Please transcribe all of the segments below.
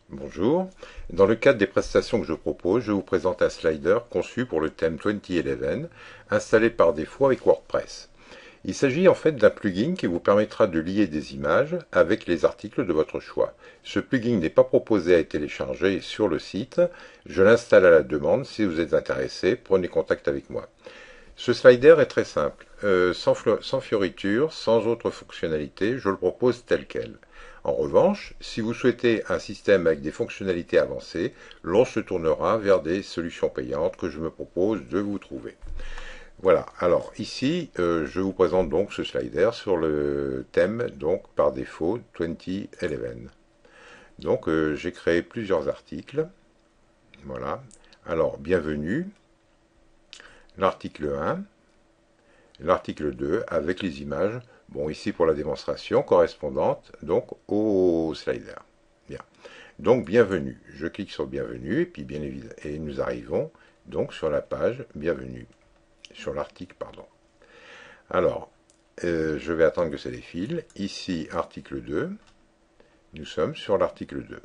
Bonjour. Dans le cadre des prestations que je propose, je vous présente un slider conçu pour le thème 2011, installé par défaut avec WordPress. Il s'agit en fait d'un plugin qui vous permettra de lier des images avec les articles de votre choix. Ce plugin n'est pas proposé à être téléchargé sur le site. Je l'installe à la demande. Si vous êtes intéressé, prenez contact avec moi. Ce slider est très simple, sans fioritures, sans autre fonctionnalité, je le propose tel quel. En revanche, si vous souhaitez un système avec des fonctionnalités avancées, l'on se tournera vers des solutions payantes que je me propose de vous trouver. Voilà, alors ici, je vous présente donc ce slider sur le thème, donc par défaut, 2011. Donc j'ai créé plusieurs articles. Voilà, alors bienvenue, l'article 1, l'article 2 avec les images, bon ici pour la démonstration, correspondante donc au slider. Bien. Donc bienvenue. Je clique sur bienvenue et puis bien évidemment, et nous arrivons donc sur la page bienvenue, sur l'article pardon. Alors, je vais attendre que ça défile. Ici article 2, nous sommes sur l'article 2.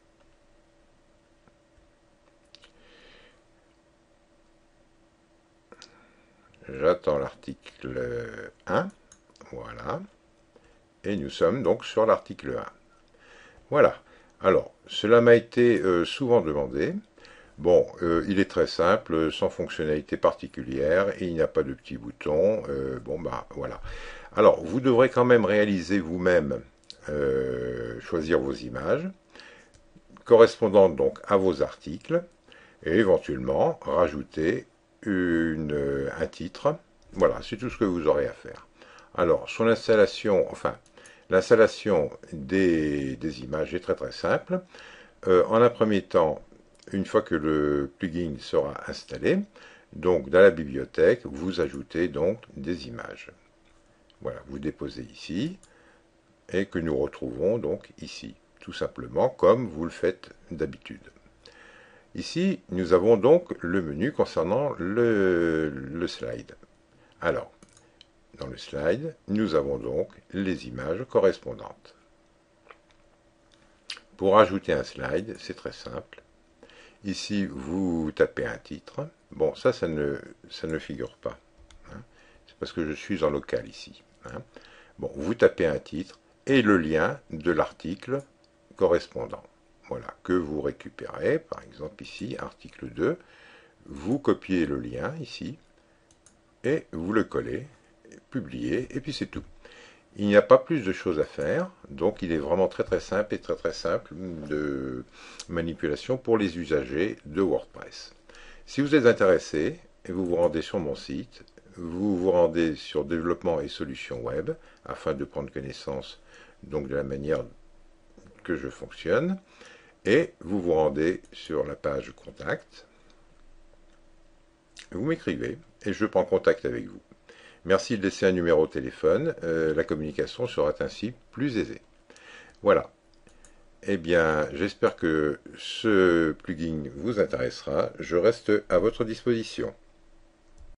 J'attends l'article 1, voilà, et nous sommes donc sur l'article 1. Voilà. Alors, cela m'a été souvent demandé. Bon, il est très simple, sans fonctionnalité particulière, et il n'y a pas de petits boutons. Bon, bah voilà. Alors, vous devrez quand même réaliser vous-même, choisir vos images, correspondantes donc à vos articles, et éventuellement rajouter un titre. Voilà, c'est tout ce que vous aurez à faire. Alors, son installation, enfin, l'installation des images est très très simple. En un premier temps, une fois que le plugin sera installé, donc dans la bibliothèque, vous ajoutez donc des images. Voilà, vous déposez ici et que nous retrouvons donc ici, tout simplement comme vous le faites d'habitude. Ici, nous avons donc le menu concernant le slide. Alors, dans le slide, nous avons donc les images correspondantes. Pour ajouter un slide, c'est très simple. Ici, vous tapez un titre. Bon, ça ne figure pas. Hein. C'est parce que je suis en local ici. Hein. Bon, vous tapez un titre et le lien de l'article correspondant. Voilà, que vous récupérez, par exemple ici, article 2. Vous copiez le lien ici et vous le collez, publiez, et puis c'est tout. Il n'y a pas plus de choses à faire, donc il est vraiment très très simple et très très simple de manipulation pour les usagers de WordPress. Si vous êtes intéressé, vous vous rendez sur mon site, vous vous rendez sur développement et solutions web afin de prendre connaissance donc de la manière que je fonctionne, et vous vous rendez sur la page contact, vous m'écrivez et je prends contact avec vous. Merci de laisser un numéro de téléphone, la communication sera ainsi plus aisée. Voilà. Eh bien, j'espère que ce plugin vous intéressera. Je reste à votre disposition.